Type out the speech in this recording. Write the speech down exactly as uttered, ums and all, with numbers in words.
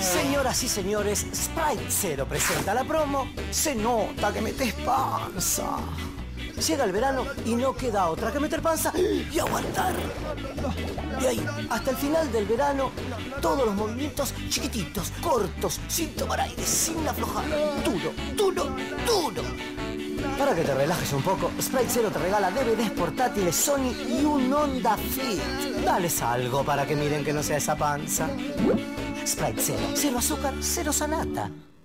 Señoras y señores, Sprite Zero presenta la promo. Se nota que metes panza. Llega el verano y no queda otra que meter panza y aguantar. De ahí hasta el final del verano, todos los movimientos chiquititos, cortos, sin tomar aire, sin aflojar. Duro, duro, duro. Para que te relajes un poco, Sprite Zero te regala D V Ds portátiles Sony y un Honda Fit. Dales algo para que miren que no sea esa panza. Sprite Zero, cero azúcar, cero sanata.